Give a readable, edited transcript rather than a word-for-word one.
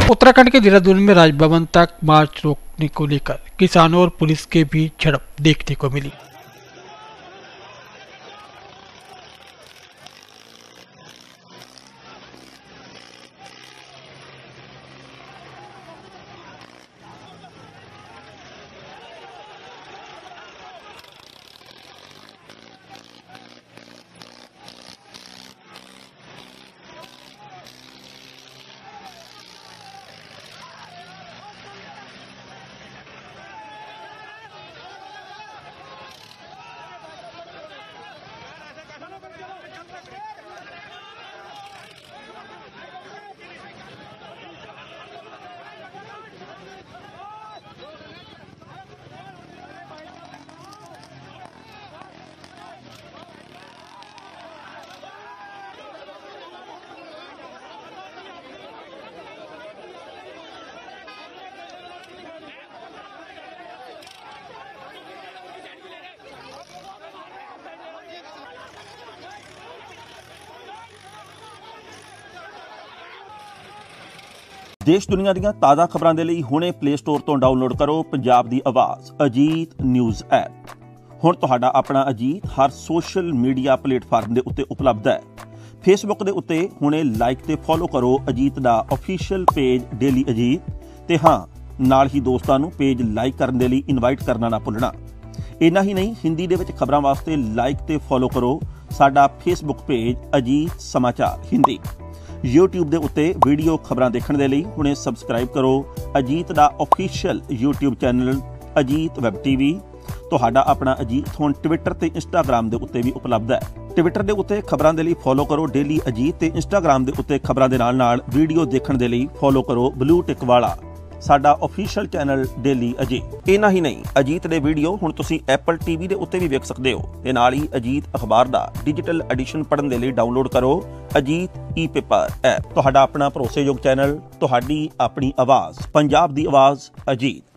उत्तराखंड के देहरादून में राजभवन तक मार्च रोकने को लेकर किसानों और पुलिस के बीच झड़प देखने को मिली। देश दुनिया ਦੀਆਂ ਤਾਜ਼ਾ ਖਬਰਾਂ ਦੇ ਲਈ ਹੁਣੇ ਪਲੇ ਸਟੋਰ ਤੋਂ ਡਾਊਨਲੋਡ ਕਰੋ ਪੰਜਾਬ ਦੀ ਆਵਾਜ਼ ਅਜੀਤ ਨਿਊਜ਼ ਐਪ। ਹੁਣ ਤੁਹਾਡਾ ਆਪਣਾ ਅਜੀਤ ਹਰ ਸੋਸ਼ਲ ਮੀਡੀਆ ਪਲੇਟਫਾਰਮ ਦੇ ਉੱਤੇ ਉਪਲਬਧ ਹੈ। ਫੇਸਬੁੱਕ ਦੇ ਉੱਤੇ ਹੁਣੇ ਲਾਈਕ ਤੇ ਫੋਲੋ ਕਰੋ ਅਜੀਤ ਦਾ ਅਫੀਸ਼ੀਅਲ ਪੇਜ ਡੇਲੀ ਅਜੀਤ ਤੇ ਹਾਂ ਨਾਲ ਹੀ ਦੋਸਤਾਂ ਨੂੰ ਪੇਜ ਲਾਈਕ ਕਰਨ ਦੇ ਲਈ ਇਨਵਾਈਟ ਕਰਨਾ ਨਾ ਭੁੱਲਣਾ। ਇੰਨਾ ਹੀ ਨਹੀਂ ਹਿੰਦੀ ਦੇ ਵਿੱਚ ਖਬਰਾਂ ਵਾਸਤੇ ਲਾਈਕ ਤੇ ਫੋਲੋ ਕਰੋ ਸਾਡਾ ਫੇਸਬੁੱਕ ਪੇਜ ਅਜੀਤ ਸਮਾਚਾਰ ਹਿੰਦੀ। YouTube ਦੇ ਉੱਤੇ ਵੀਡੀਓ ਖਬਰਾਂ ਦੇਖਣ ਦੇ ਲਈ ਹੁਣੇ ਸਬਸਕ੍ਰਾਈਬ ਕਰੋ ਅਜੀਤ ਦਾ official YouTube channel Ajit web TV. ਤੁਹਾਡਾ ਆਪਣਾ ਅਜੀਤ ਹੁਣ ਟਵਿੱਟਰ ਤੇ ਇੰਸਟਾਗ੍ਰਾਮ ਦੇ ਉੱਤੇ ਵੀ ਉਪਲਬਧ ਹੈ। ਟਵਿੱਟਰ ਦੇ ਉੱਤੇ ਖਬਰਾਂ ਦੇ ਲਈ ਫੋਲੋ ਕਰੋ ਡੇਲੀ ਅਜੀਤ ਤੇ ਇੰਸਟਾਗ੍ਰਾਮ ਦੇ ਉੱਤੇ ਖਬਰਾਂ ਦੇ ਨਾਲ ਵੀਡੀਓ ਦੇਖਣ ਦੇ ਲਈ ਫੋਲੋ ਕਰੋ ਬਲੂ ਟਿਕ ਵਾਲਾ ਸਾਡਾ ਅਫੀਸ਼ੀਅਲ ਚੈਨਲ ਡੇਲੀ ਅਜੀਤ। ਇੰਨਾ ਹੀ ਨਹੀਂ ਅਜੀਤ ਦੇ ਵੀਡੀਓ ਹੁਣ ਤੁਸੀਂ ਐਪਲ ਟੀਵੀ ਦੇ ਉੱਤੇ ਵੀ ਵੇਖ ਸਕਦੇ ਹੋ ਤੇ ਨਾਲ ਹੀ ਅਜੀਤ ਅਖਬਾਰ ਦਾ ਡਿਜੀਟਲ ਐਡੀਸ਼ਨ ਪੜ੍ਹਨ ਦੇ ਲਈ ਡਾਊਨਲੋਡ ਕਰੋ ਅਜੀਤ ਈ ਪੇਪਰ ਐਪ। ਤੁਹਾਡਾ ਆਪਣਾ ਭਰੋਸੇਯੋਗ ਚੈਨਲ ਤੁਹਾਡੀ ਆਪਣੀ ਆਵਾਜ਼ ਪੰਜਾਬ ਦੀ ਆਵਾਜ਼ ਅਜੀਤ।